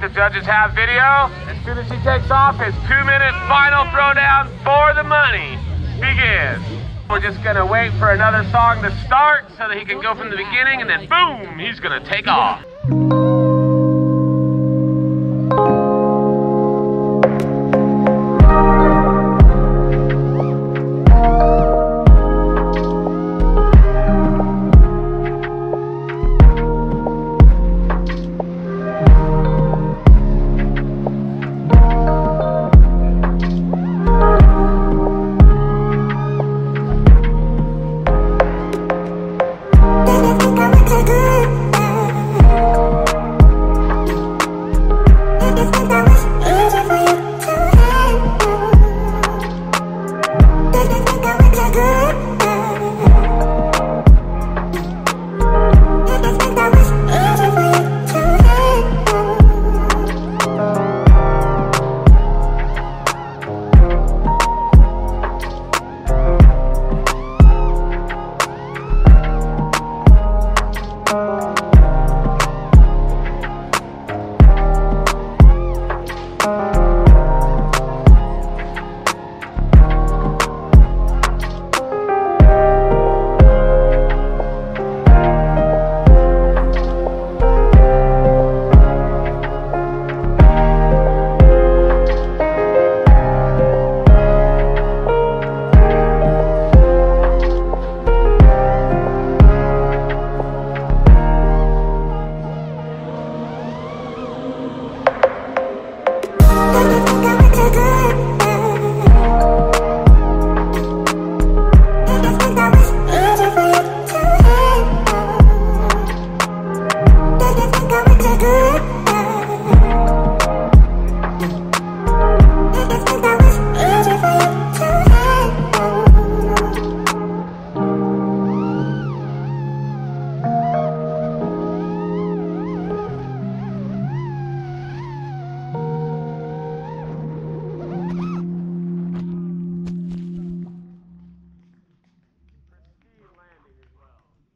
the judges have video. As soon as he takes off, his 2-minute final throwdown for the money begins. We're just gonna wait for another song to start so that he can go from the beginning, and then boom, he's gonna take off.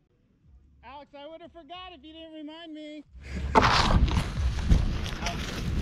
Alex, I would have forgot if you didn't remind me.